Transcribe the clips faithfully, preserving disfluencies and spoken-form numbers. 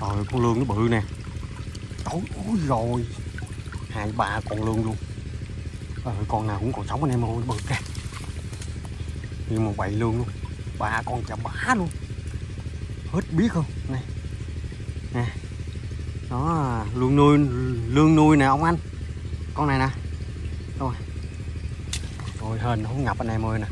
Rồi con lươn nó bự nè. Ôi, ôi rồi, hai ba con lươn luôn. Rồi con nào cũng còn sống anh em ơi, bự kìa. Như một bầy lươn luôn, ba con chà bá luôn, hết biết không nè nè. Đó, lươn nuôi, lươn nuôi nè ông anh, con này nè. Rồi rồi hên không ngập anh em ơi nè,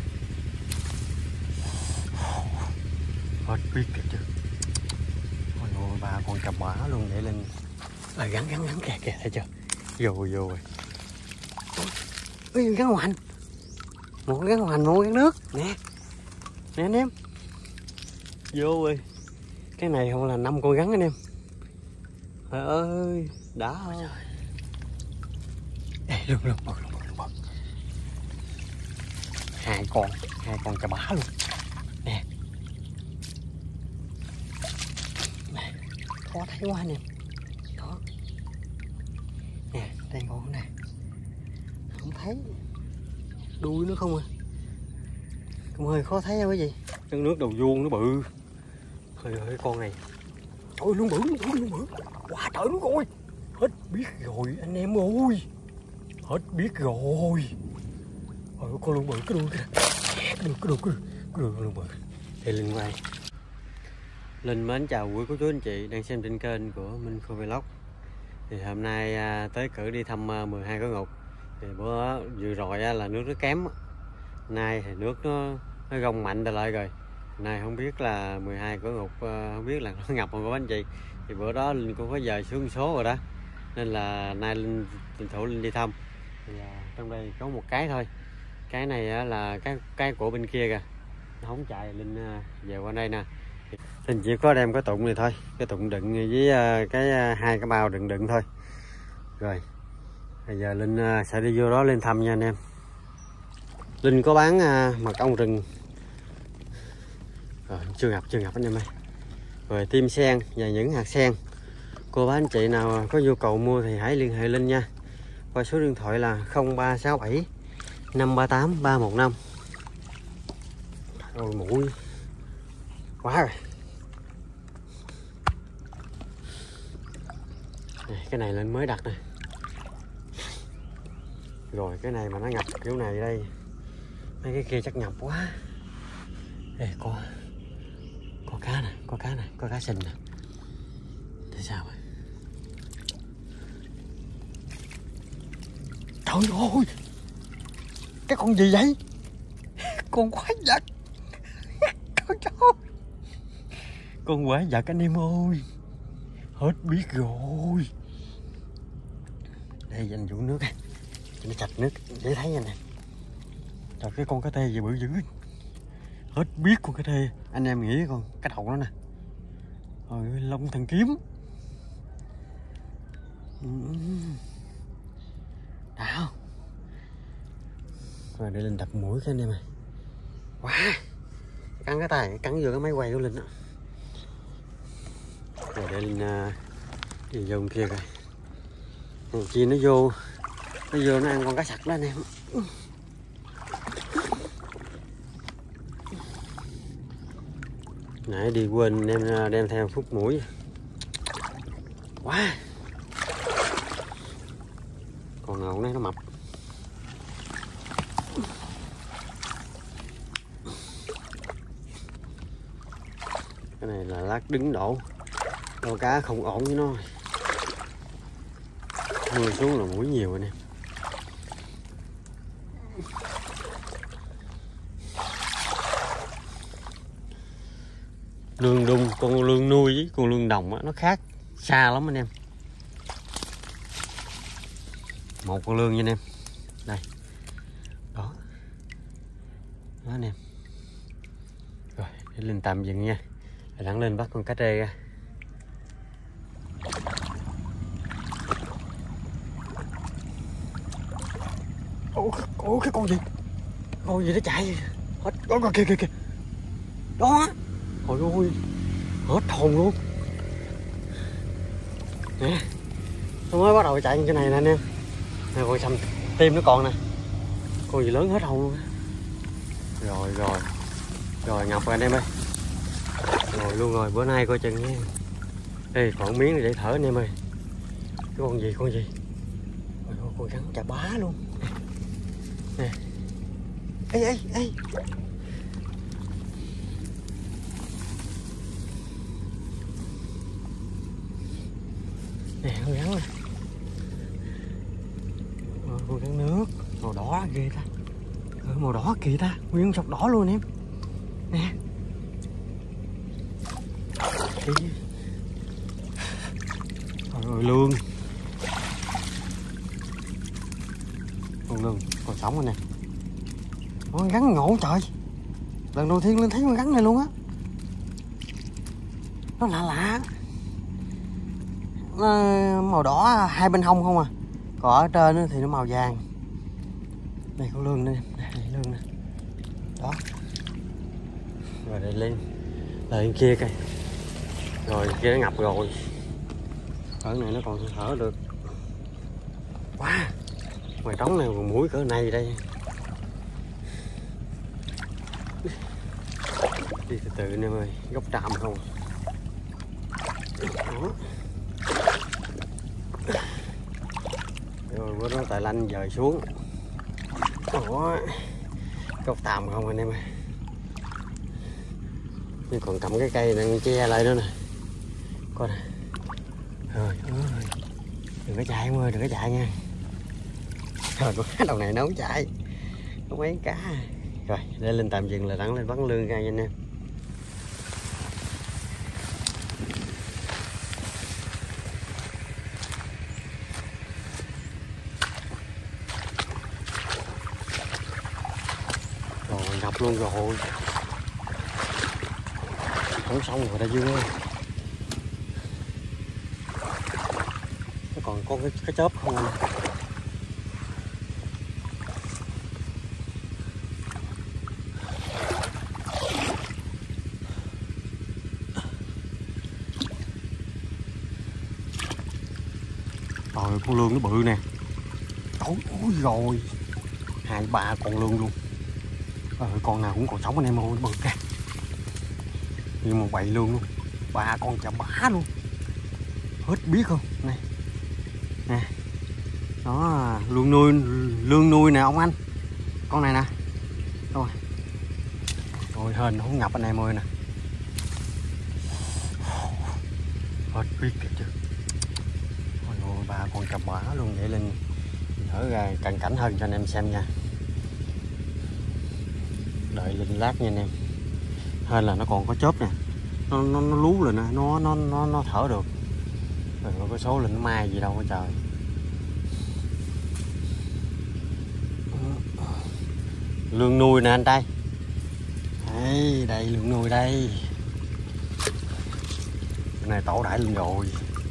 hết biết kìa chứ. Ôi ôi, ba con chà bá luôn để lên. À, gắn gắn gắn kìa kìa, thấy chưa, vô vô rồi. Ôi, gắn hoành, một gắn hoành, một gắn nước nè nè anh em, vô rồi. Cái này không là năm con gắn anh em. Trời ơi đã không. Ê, luôn luôn bật luôn bật luôn bật. Hai con, hai con chà bá luôn nè. Nè, khó thấy quá anh em. Đó nè, đây con nè, không thấy đuôi nó không à, cũng hơi khó thấy cái gì. Chân nước đầu vuông nó bự. Trời ơi con này, ôi luôn bự luôn bự luôn bự, quá trời luôn rồi. Hết biết rồi anh em ơi, hết biết rồi. Ôi con luôn bự, cái đuôi kìa, cái đuôi cái đuôi cái đuôi con luôn bự. Thì Linh quay. Linh mến chào quý cô chú anh chị đang xem trên kênh của Minh Khôi Vlog. Thì hôm nay à, tới cử đi thăm à, mười hai Cửa Ngục. Thì bữa vừa rồi à, là nước nó kém, nay thì nước nó nó gông mạnh trở lại rồi. Nay không biết là mười hai Cửa Ngục uh, không biết là nó ngập không các anh chị. Thì bữa đó Linh cũng có dời xuống số rồi đó, nên là nay Linh tranh thủ Linh đi thăm. Thì uh, trong đây có một cái thôi, cái này uh, là cái cái của bên kia kìa, nó không chạy. Linh uh, về qua đây nè, Linh chỉ có đem cái tụng này thôi, cái tụng đựng với uh, cái uh, hai cái bao đựng đựng thôi. Rồi bây giờ Linh uh, sẽ đi vô đó lên thăm nha anh em. Linh có bán uh, mật ong rừng. Rồi, chưa ngập chưa ngập anh em ơi. Rồi tim sen và những hạt sen, cô bác anh chị nào có nhu cầu mua thì hãy liên hệ Linh nha, qua số điện thoại là không ba sáu bảy năm ba tám ba một năm. Rồi mũi quá rồi. Này, cái này Linh mới đặt nè. Rồi cái này mà nó ngập kiểu này đây, mấy cái kia chắc ngập quá. Ê, có có cá nè, có cá nè, có cá sình nè. Thế sao vậy? Trời ơi, cái con gì vậy? Con quái vật. Trời ơi, con quái vật anh em ơi, hết biết rồi. Đây dành vụ nước này, nó chạch nước để thấy anh nè. Trời, cái con cá tê gì bự dữ, hết biết con cá tê. Anh em nghĩ con cái đầu nó nè, rồi lông thần kiếm. Đã không? Rồi để Linh đập mũi cái anh em ơi. Quá, cắn cái tay, cắn vô cái máy quay của Linh đó. Rồi để Linh uh, đi vô kia coi. Thằng chi nó vô, nó vô nó ăn con cá sặc đó anh em. Nãy đi quên đem đem theo phút mũi. Quá, còn ngầu này nó mập. Cái này là lát đứng đổ, câu cá không ổn với nó. Mưa xuống là mũi nhiều anh em. Lương đung, con lương nuôi với con lương đồng á, nó khác xa lắm anh em. Một con lương nha anh em. Đây. Đó. Đó anh em. Rồi, để Linh tạm dừng nha. Rồi lặn lên bắt con cá trê ra. Ủa, ủa cái con gì? Con gì nó chạy hết. Đó kìa kìa kìa. Đó. Trời ơi, hết hồn luôn nè. Nó mới bắt đầu chạy trên này nè anh em. Nè con xăm tim nó còn nè, con gì lớn hết hồn luôn. Rồi rồi rồi ngập rồi anh em ơi, rồi luôn rồi. Bữa nay coi chừng nha. Ê, còn miếng này để thở anh em ơi. Cái con gì con gì? Ôi, con rắn chà bá luôn nè. Ê ê ê, nè con rắn nè. Ờ, con rắn nước màu đỏ ghê ta. Ờ, màu đỏ kìa ta, nguyên sọc đỏ luôn em nè. Rồi lương, con lương còn sống rồi nè. Con rắn ngộ trời, lần đầu tiên lên thấy con rắn này luôn á. Nó lạ lạ, nó màu đỏ hai bên hông không à, còn ở trên thì nó màu vàng. Đây con lương đây, đây lương nè đó. Rồi đây lên lên kia coi, rồi kia nó ngập rồi, ở này nó còn thở được. Wow, ngoài trống này còn mũi cỡ này đây. Đi từ từ anh em ơi, gốc tràm không. Đó. Rồi bữa đó tài lanh dời xuống. Đó. Gốc tàm không anh em ơi. Nhưng còn cầm cái cây đang che lại nữa nè. Coi nè. Rồi, ơi. Đừng có chạy em ơi, đừng có chạy nha. Rồi con đầu này nó không chạy. Có mấy cá. Rồi, để lên tạm dừng là đặng lên bắn lương ra nha anh em. Rồi ngập luôn rồi. Không xong rồi Đại Dương ơi. Nó còn có cái, cái chớp không anh? Rồi con lương nó bự nè. Ôi rồi, hai ba con lương luôn. Rồi, con nào cũng còn sống anh em ơi, nó bự kìa. Nhưng mà bậy lương luôn, ba con chà bá luôn, hết biết không này nè. Đó, lương nuôi, lương nuôi nè ông anh, con này nè. Rồi rồi hên nó không ngập anh em ơi nè, hết biết kìa chứ. Ôi ôi, ba con chà bá luôn. Vậy lên thở ra cận cảnh hơn cho anh em xem nha. Đợi lên lát nha anh em. Hên là nó còn có chớp nè, nó nó, nó lú lên nè, nó nó nó nó thở được. Rồi có số lên nó mai gì đâu hết trời. Lương nuôi nè anh trai. Đây, đây lương nuôi đây. Cái này tổ đại lên rồi.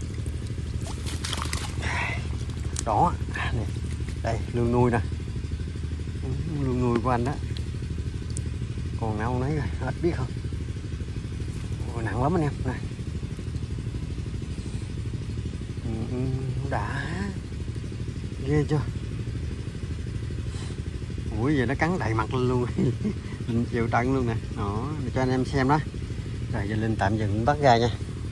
Đó, nè. Đây lương nuôi nè. Lương nuôi của anh đó. Còn nào không lấy rồi, hết biết không? Ôi, nặng lắm anh em nè. Ừ, đã ghê chưa? Ủi giờ nó cắn đầy mặt lên luôn. Linh chịu trận luôn nè. Đó, để cho anh em xem đó. Rồi giờ Linh tạm dừng bắt ra nha.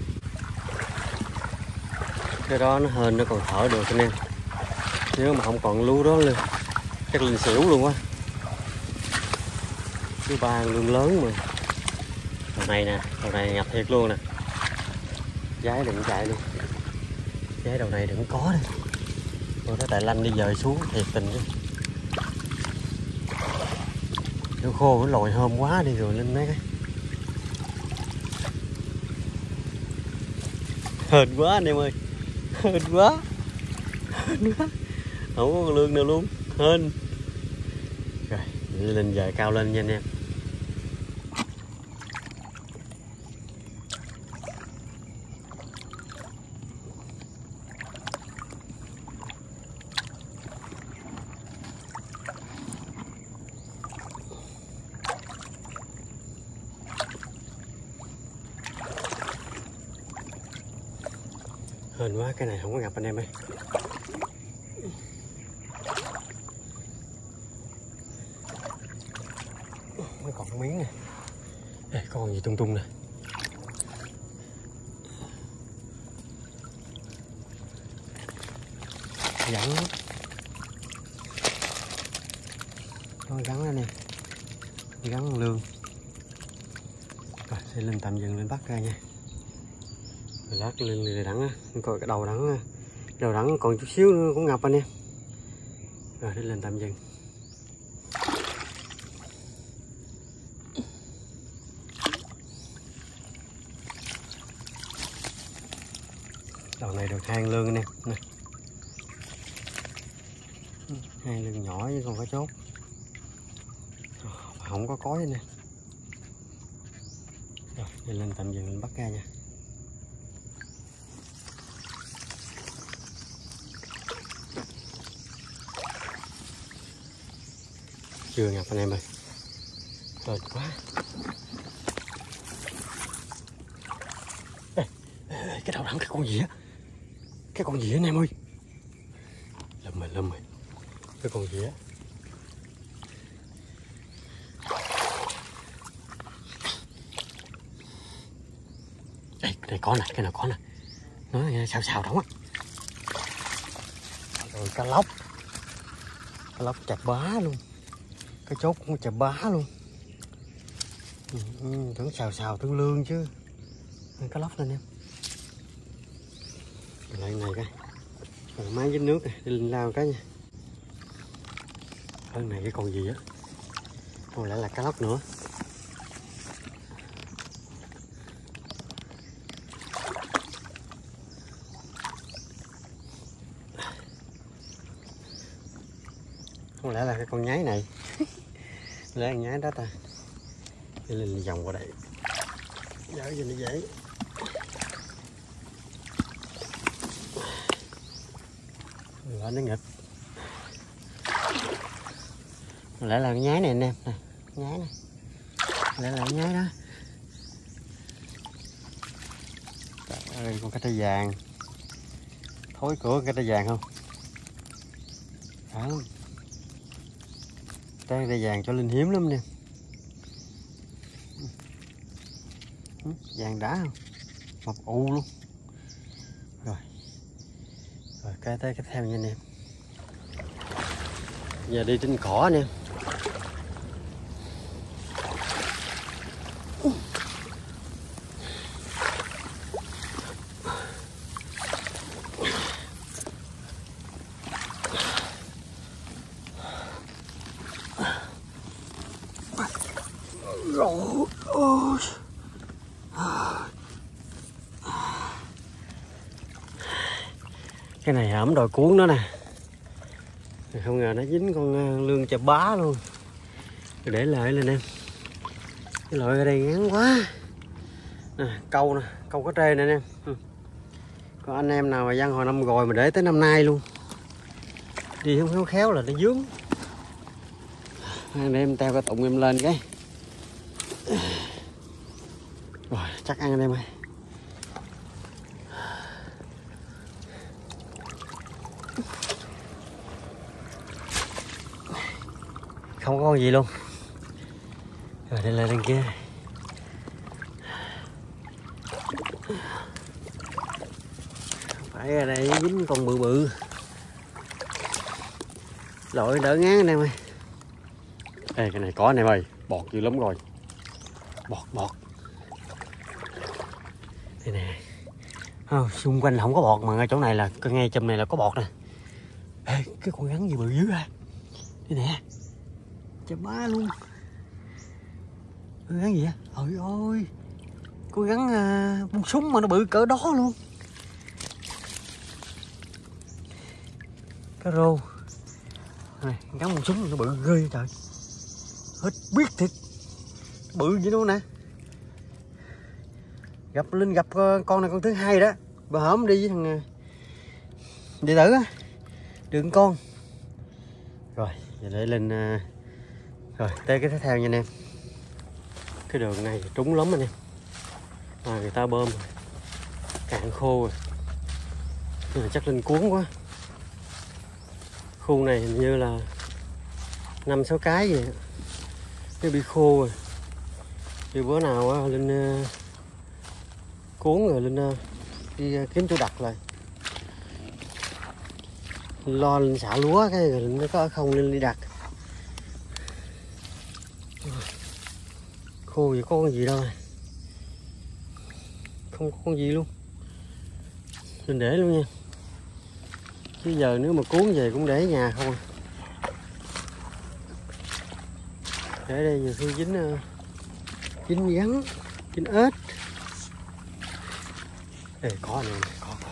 Cái đó nó hên nó còn thở được anh em. Nếu mà không còn lú đó luôn chắc Linh xỉu luôn quá. Thứ ba lương lớn mà. Đầu này nè, đầu này ngập thiệt luôn nè. Giái đừng chạy luôn. Giái đầu này đừng có đi. Rồi nó tại lanh đi dời xuống thiệt tình chứ. Nó khô nó lồi hôm quá đi rồi lên mấy cái. Hên quá anh em ơi. Hên quá. Hên quá. Không có con lương nào luôn. Hên. Rồi, lên dời cao lên nha anh em. Hên quá, cái này không có gặp anh em ơi. Mới còn miếng nè. Đây, con gì tung tung nè. Gắn nó gắn ra nè, gắn bằng lương. Rồi sẽ lên tạm dừng lên bắt ra nha. Rồi lát lên lìa đắng á, coi cái đầu đắng, đầu đắng còn chút xíu nữa cũng ngập anh em. Rồi để lên tạm dừng. Đầu này được hai lương anh em nè, hai lương nhỏ với còn có chốt, không có cối nè. Rồi để lên tạm dừng lên bắt ra nha. Chưa ngập anh em ơi, rồi quá. Ê, ê, cái đầu đắng cái con gì á, cái con gì anh em ơi, lùm rồi lùm rồi, cái con gì á. Ê, cái này có nè, cái nào có nè, nó nghe xào xào đóng á. Rồi cá lóc, cá lóc chà bá luôn, cái chốt cũng chà bá luôn. Ừ, tưởng xào xào tương lương chứ. Cá lóc lên em. Lại này coi, rồi máy dính nước này, đi lên lao cái nha. Hơn này cái con gì á, không lẽ là cá lóc nữa. Không lẽ là cái con nhái này. Lẽ con nhái đó ta. Đi lên vòng qua đây, dở cho nó dễ. Rồi nó nghịch. Lẽ là cái nhái này anh em nè, nhái này, lẽ là cái nhái đó. Trời ơi, con cá tây vàng, thối cửa cá tây vàng không? Đó, cá tây vàng cho linh hiếm lắm nè. Vàng đá không? Mập u luôn. Rồi, rồi cái tới cái theo nha anh em. Giờ đi trên cỏ anh em. Rồi, ôi. Cái này ẩm đòi cuốn nó nè. Không ngờ nó dính con lương chà bá luôn. Để lại lên em. Cái loại ở đây ngắn quá. Nè, câu nè, câu cá trê nè anh em. Ừ. Còn anh em nào mà dân hồi năm rồi mà để tới năm nay luôn. Đi không khéo khéo là nó dướng. Anh em teo cái tụng em lên cái. Rồi, chắc ăn anh em ơi. Không có con gì luôn. Rồi đây là đằng kia. Phải ở đây dính con bự bự. Lội đỡ ngán anh em ơi. Ê, cái này có anh em ơi, bọt dữ lắm rồi. Bọt bọt. Đây nè. Oh, xung quanh là không có bọt mà ngay chỗ này là ngay chùm này là có bọt nè. Ê, cái con rắn gì bự dữ à. Đây nè. Chà bá luôn. Con rắn gì á? Ôi ôi. Con rắn uh, bung súng mà nó bự cỡ đó luôn. Cá rô. Này, rắn bung súng nó bự ghê trời. Hết biết thiệt. Bự vậy luôn nè. Gặp Linh gặp con này con thứ hai đó. Bà hổm đi với thằng đệ tử á. Đường con. Rồi, giờ để Linh. Rồi, tới cái tiếp theo nha anh em. Cái đường này trúng lắm anh em. À, người ta bơm rồi. Cạn khô rồi. Nhưng mà chắc Linh cuốn quá. Khu này hình như là năm sáu cái vậy. Nó bị khô rồi. Thì bữa nào á Linh uh, cuốn rồi Linh uh, đi uh, kiếm chỗ đặt lại. lo lên xả lúa cái rồi nó có không lên đi đặt. Khô vậy có con gì đâu, không có con gì luôn. Mình để luôn nha, chứ giờ nếu mà cuốn về cũng để ở nhà không à. Để đây nhiều khi dính dính rắn, dính ếch. Đây có này, có, có.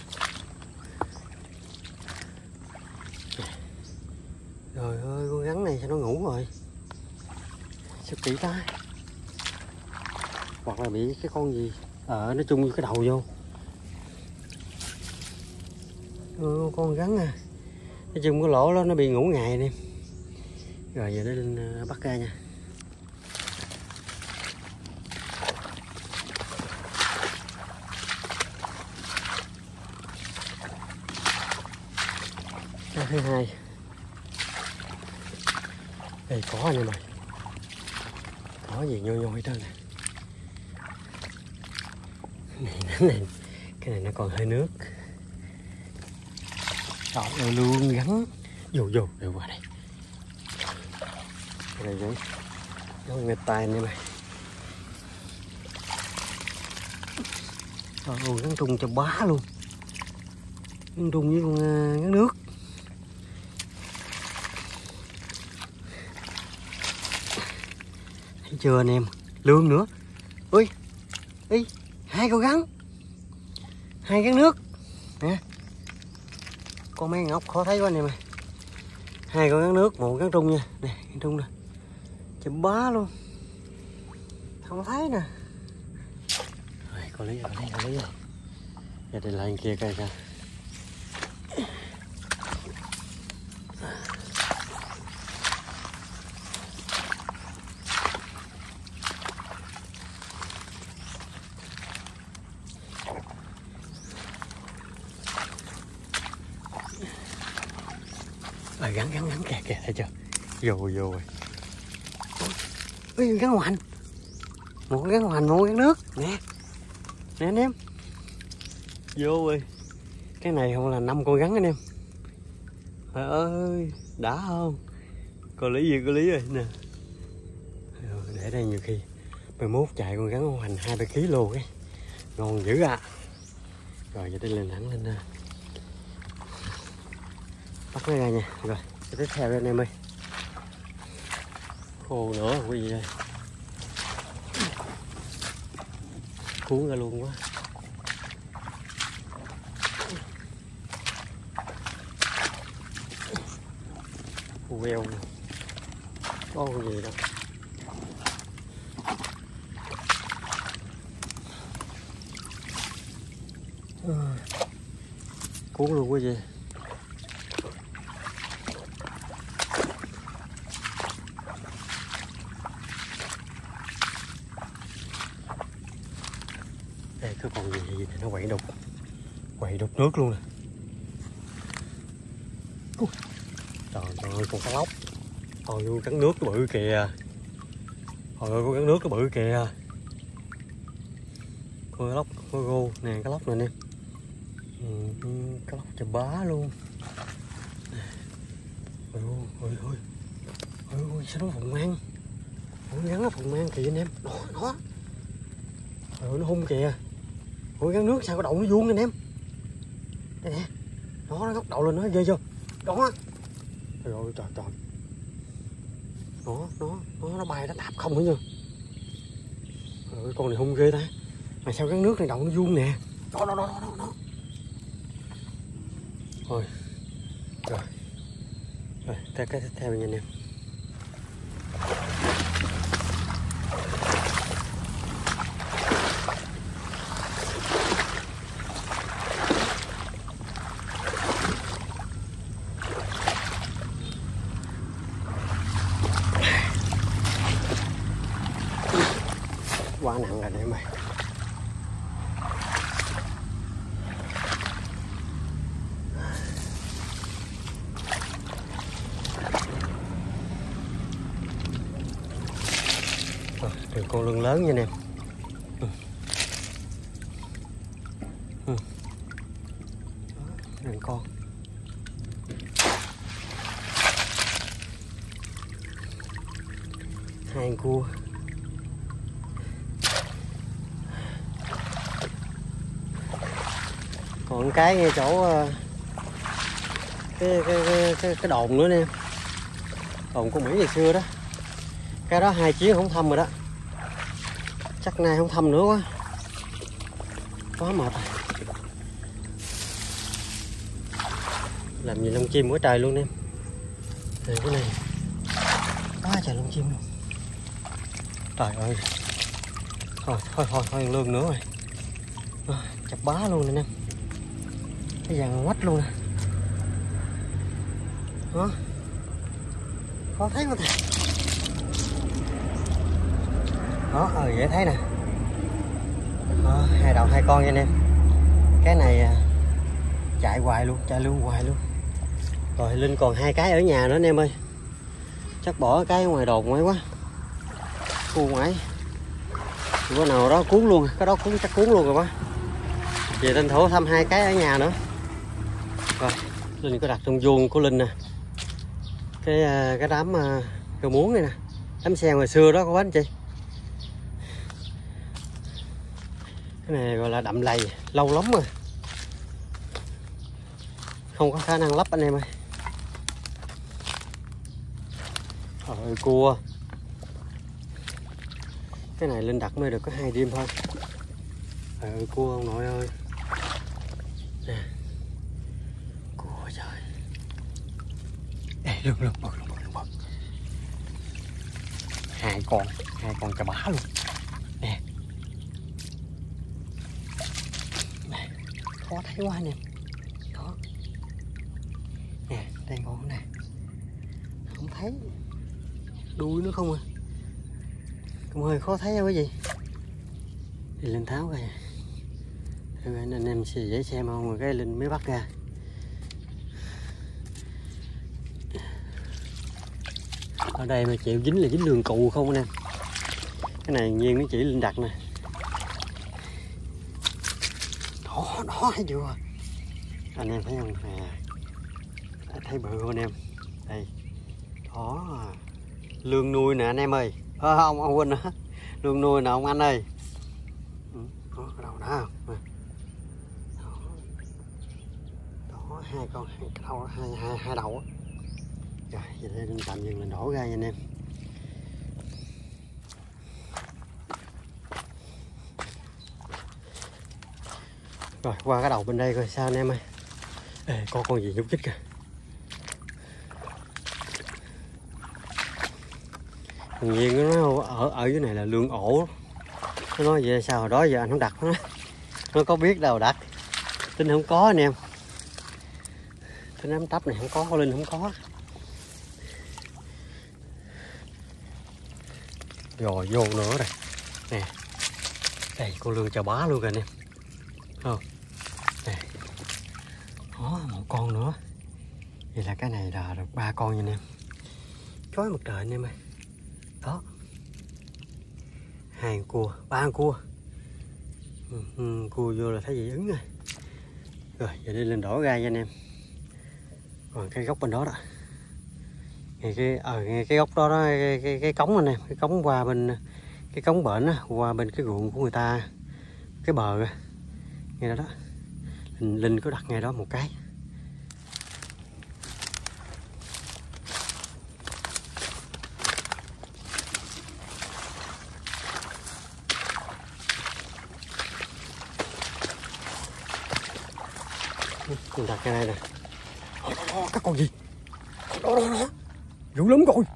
Trời ơi, con rắn này sao nó ngủ rồi, sao kỹ ta. Hoặc là bị cái con gì ờ à, nó chung với cái đầu vô. Ừ, con rắn à, nói chung cái lỗ đó nó bị ngủ ngày đi. Rồi giờ để lên bắt ra nha. Cái thứ hai đây có nha mày, có gì nhoi nhoi hết trơn nè. Này, này cái này nó còn hơi nước. Đó luôn gắn vô vô đều qua đây. Cái này vậy nó nghịch tay nè mày. Rồi ôi, gắn trung cho bá luôn, gắn trung với con uh, gắn nước. Thấy chưa anh em, lương nữa. Ui ý hai con gắn, hai gắn nước nè. Con mấy ngọc khó thấy quá anh em ơi. Hai con gắn nước, một gắn trung nha. Nè gắn trung nè, chùm bá luôn, không thấy nè. Rồi có lý rồi, có lý có lý rồi. Giờ đi lại kia coi sao. Rồi gắn gắn gắn kìa kìa, thấy chưa, vô vô rồi. Ui gắn hoành, một gắn hoành, một gắn nước nè nè anh em, vô rồi. Cái này không là năm con gắn anh em. Trời ơi đã không, có lý gì có lý rồi nè. Để đây nhiều khi mai mốt chạy con gắn hoành hai ba ký luôn ấy, ngon dữ à. Rồi giờ đi lên thẳng lên bắt nó ra nha. Rồi tiếp theo đây anh em ơi, khô nữa cái gì đây, cuốn ra luôn quá. Khô veo có cái gì đâu. À, cuốn luôn quá gì. Đây có còn gì thì nó quậy đục, quậy đục nước luôn nè. Uh, trời ơi con cá lóc, trời ơi cắn nước cái bự kìa, trời ơi con cắn nước cái bự kìa. Con cá lóc, con gô nè, cá lóc nè nè. Ừ, cá lóc chà bá luôn. Ôi ôi ôi ôi ôi sao nó phồng mang, con gắn nó phồng mang kìa anh em, đó đó. Trời ơi nó hung kìa. Ôi gắn nước sao có đầu nó vuông anh em, đây nè, đó nó góc đầu lên nó ghê chưa, đó. Trời ơi trời trời, nó nó nó nó bay nó tạp không hết chưa. Trời ơi con này hung ghê ta, mà sao gắn nước này đầu nó vuông nè, đó đó đó đó đó. Thôi rồi rồi cái cái tiếp theo nha anh em. Quá nặng rồi em ơi. Rồi, được con lươn lớn nha anh em. Ừ. Ừ. Đó, con hai con cua. Còn cái ngay chỗ cái cái cái cái, cái đồn nữa nè, đồn của Mỹ ngày xưa đó, cái đó hai chuyến không thăm rồi đó, chắc nay không thăm nữa quá, quá mệt. Làm gì lông chim quá trời luôn em. Này, cái này quá trời lông chim luôn. Trời ơi, thôi thôi thôi thôi lương nữa rồi, à, chặt bá luôn nè em, cái vàng quách luôn nè. Đó, khó thấy quá thầy. Đó, ờ dễ thấy nè. Đó, hai đầu hai con nha anh em. Cái này chạy hoài luôn, chạy luôn hoài luôn. Rồi Linh còn hai cái ở nhà nữa anh em ơi. Chắc bỏ cái ngoài đồn ngoài quá, cu ngoại. Bữa nào đó cuốn luôn, cái đó cuốn chắc cuốn luôn rồi quá. Về tranh thủ thăm hai cái ở nhà nữa. Rồi Linh có đặt trong vuông của Linh nè, cái cái đám rau muống này nè, đám xe hồi xưa đó có anh chị. Cái này gọi là đậm lầy, lâu lắm rồi, không có khả năng lắp anh em ơi. Rồi cua, cái này Linh đặt mới được có hai đêm thôi. Rồi cua ông nội ơi nè, cua trời. Ê, lưng lưng bật lưng bật lưng bật, hai con, hai con chà bá luôn nè. Nè, khó thấy quá nè. Đó nè, đây con nè, không thấy đuôi nữa không à, cũng hơi khó thấy đâu cái gì. Thì Linh tháo ra, thử anh em sẽ dễ xem không, rồi cái Linh mới bắt ra. Ở đây mà chịu dính là dính đường cụ không anh em. Cái này nhiên nó chỉ Linh đặt nè. Đó, đó thấy chưa anh em, thấy không à, thấy bự không anh em. Đây đó, lương nuôi nè anh em ơi. À, không ông quên nữa, lương nuôi nè ông anh ơi. Đó, cái đầu đó không đó, đó hai con, hai đầu, hai hai hai đầu. Rồi giờ đây Linh tạm dừng mình đổ ra nha anh em. Rồi qua cái đầu bên đây coi sao anh em ơi. Ê, có con gì nhúc nhích kìa. Thằng Nhiên nó ở ở dưới này là lương ổ. Nó nói vậy sao hồi đó giờ anh không đặt nó. Nó có biết đâu đặt. Tính không có anh em. Cái nắm tắp này không có, Linh không có. Rồi vô nữa rồi. Nè. Đây con lương chà bá luôn rồi anh em. Không. Nè. Đó, một con nữa. Vậy là cái này là được ba con nha anh em. Chói mặt trời anh em ơi. Đó. Hai con cua, ba con cua. Ừ, ừ, cua vô là thấy gì ứng rồi. Rồi giờ đi lên đổ ra nha anh em. Còn cái gốc bên đó đó. Ngay cái ở à, ngay cái gốc đó đó, cái cái, cái cống anh em, cái cống qua bên cái cống bển á, qua bên cái ruộng của người ta, cái bờ rồi. Ngay đó đó. Linh, Linh có đặt ngay đó một cái. Mình đặt cái này nè. Đó, đó, đó, các con gì? Đó, đó, đó. Dữ lắm rồi.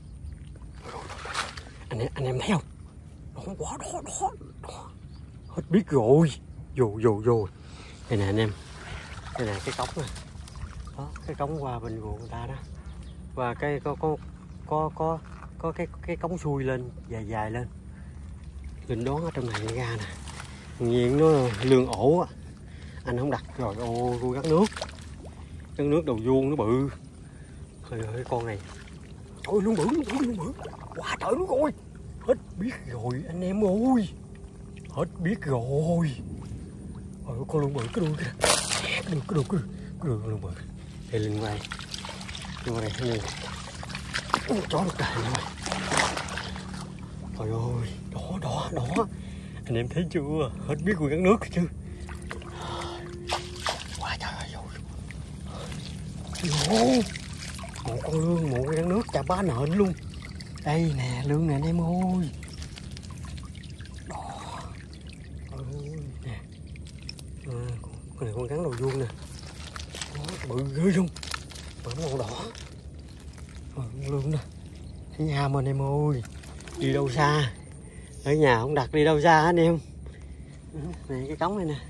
Anh em, anh em thấy không? Đó, quá đó, đó, đó. Hết biết rồi. Vô, vô, vô. Đây nè anh em. Đây nè cái cống nè. Đó, cái cống qua bên ruộng người ta đó. Và cái có có có có có cái cái cống xuôi lên, dài dài lên. Linh đoán ở trong này ra nè. Nhiên nó lương ổ á. Anh không đặt rồi, ô tôi gắn nước, gắn nước đầu vuông nó bự. Trời ơi con này, trời ơi, luôn bự, luôn bự, luôn bự, quá trời luôn rồi, hết biết rồi anh em ơi, hết biết rồi. Ôi con luôn bự, cái đuôi kìa, cái đuôi, cái đuôi, cái đuôi, cái đuôi con luôn bự. Đây lên ngoài, lên ngoài đây thấy không? Chó một trời rồi. Trời ơi, đỏ đỏ đỏ. Anh em thấy chưa? Hết biết con rắn nước rồi chứ. Quá trời ơi. Ồ, một con lươn, một con rắn nước chà bá nện luôn. Đây nè, lươn nè anh em ơi. Đỏ. Ôi, nè. À, con này con rắn đầu vuông nè. Đó, bự ghê luôn. Mà nó màu đỏ. Rồi, con lươn nè. Ở nhà mà anh em ơi. Đi đâu xa. Ở nhà không đặt đi đâu xa anh em. Này cái cống này nè.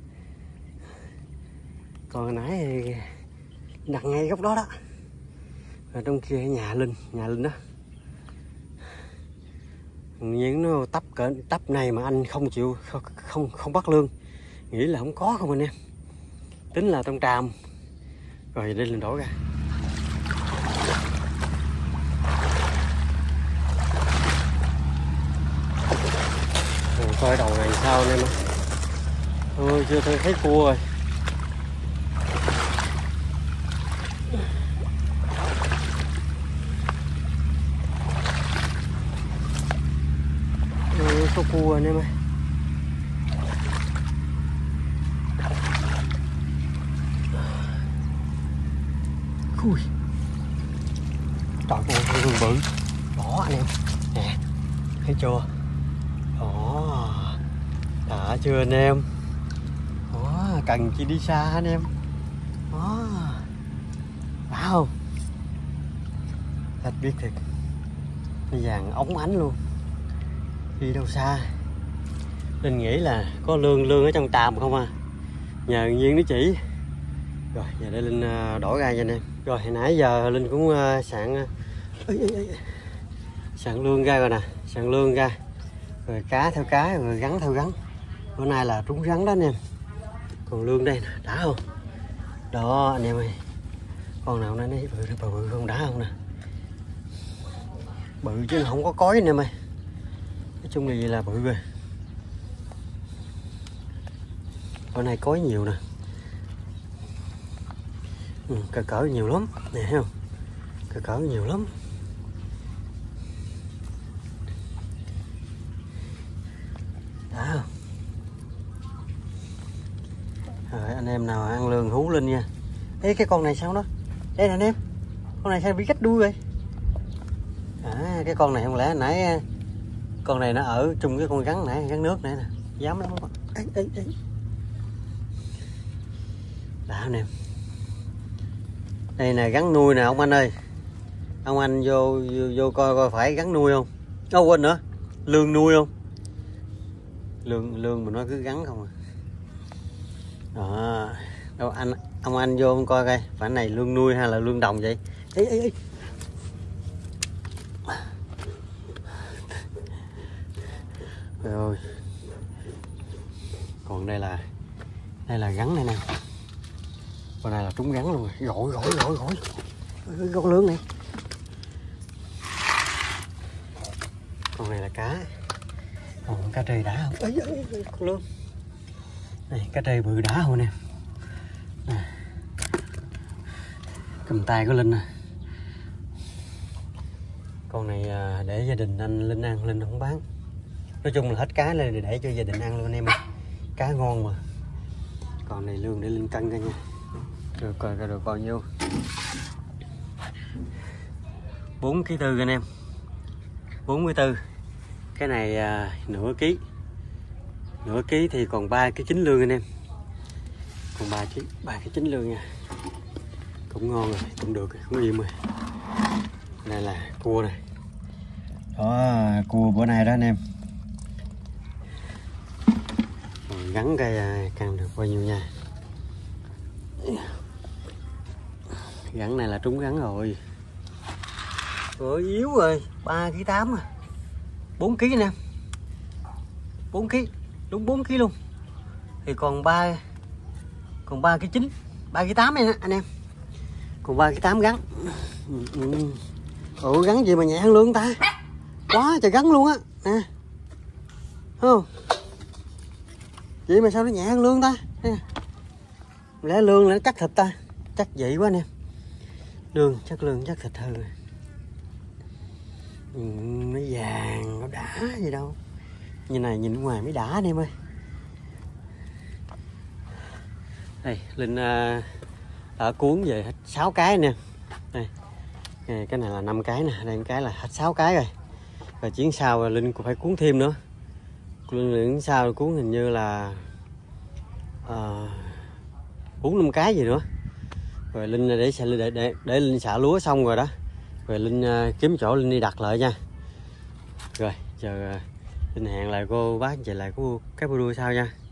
Còn hồi nãy thì đặt ngay góc đó đó. Ở trong kia nhà Linh, nhà Linh đó. Những nó tấp cỡ tấp này mà anh không chịu không không, không bắt lương, nghĩ là không có không anh em, tính là trong tràm. Rồi đây Linh đổ ra. Rồi coi đầu này sao anh em ạ. Ôi chưa thấy cua rồi. Có cua anh em ơi. Ui. Trời ơi, con lươn bự. Đó anh em. Nè, thấy chưa? Đó. Đã chưa anh em? Đó, cần chi đi xa anh em. Đó. Đã không? Thật biết thiệt. Nó vàng óng ánh luôn. Đi đâu xa. Linh nghĩ là có lương lương ở trong tràm không à, nhờ Nhiên nó chỉ. Rồi giờ để Linh đổ ra cho anh em. Rồi hồi nãy giờ Linh cũng sạn sạn lương ra rồi nè, sạn lương ra rồi cá theo cá rồi gắn theo gắn. Bữa nay là trúng rắn đó anh em. Còn lương đây nè, đã không? Đó anh em ơi, con nào nó bự bự bự không, đã không nè, bự chứ không có cối anh em ơi. Nói chung là gì là bự rồi. Bữa nay cối nhiều nè. Ừ, cỡ cỡ nhiều lắm nè, thấy không? Cỡ cỡ nhiều lắm. Đã không? Rồi anh em nào ăn lương hú lên nha. Ê cái con này sao đó? Đây nè anh em. Con này sao bị gách đuôi rồi? À, cái con này không lẽ nãy con này nó ở chung cái con rắn nãy, rắn nước nãy nè. Dám lắm không? Ê, ê, ê. Đã anh em. Đây nè gắn nuôi nè ông anh ơi. Ông anh vô vô, vô coi coi phải gắn nuôi không? Ô quên nữa. Lương nuôi không? Lương lương mà nó cứ gắn không à. Đó. Đâu anh ông anh vô coi coi phải này lương nuôi hay là lương đồng vậy? Ê ê ê. Rồi. Còn đây là đây là gắn này nè. Con này là trúng gắn luôn rồi. Gội gội gội gội. Con lươn này. Con này là cá. Còn cá trê đã không? Ê, ê, ê, con lươn. Này cá trê bự đã không nè. Nè. Cầm tay của Linh nè. Con này để gia đình anh Linh ăn, Linh không bán. Nói chung là hết cá lên để cho gia đình ăn luôn anh em ơi. Cá ngon mà. Còn này lương để Linh cân ra nha. Rồi coi coi được bao nhiêu. bốn ký tư anh em. bốn mươi tư. Cái này à, nửa ký. Nửa ký thì còn ba cái chín lương anh em. Còn ba ký, ba cái chín lương nha. Cũng ngon rồi, cũng được, cũng im rồi. Đây là cua này. Đó, cua bữa nay đó anh em. Rồi gắn cây càng được bao nhiêu nha. Gắn này là trúng gắn rồi. Rồi yếu rồi, ba ký tám à. bốn ký nè. bốn ký, đúng bốn ký luôn. Thì còn ba còn ba ký chín, ba ký tám này anh em. Còn ba ký tám gắn. Ủa gắn gì mà nhẹ hơn lương ta? Quá trời gắn luôn á, nè. Không? Vậy mà sao nó nhẹ hơn lương ta? Nè. Lẽ lương là nó chắc thịt ta. Chắc vậy quá anh em. Lương chắc lương chắc thịt hơn rồi. Nhìn nó vàng, nó đã gì đâu. Như này nhìn ngoài mới đã anh em ơi. Đây, Linh uh, đã cuốn về hết sáu cái nè. Đây, cái này là năm cái nè, đây cái là hết sáu cái rồi. Và chuyến sau Linh cũng phải cuốn thêm nữa. Chuyến sau cuốn hình như là bốn năm cái gì nữa. Rồi Linh để để để, để Linh xả lúa xong rồi đó. Rồi Linh uh, kiếm chỗ Linh đi đặt lại nha. Rồi giờ uh, Linh hẹn lại cô bác về lại cô cái video sau nha.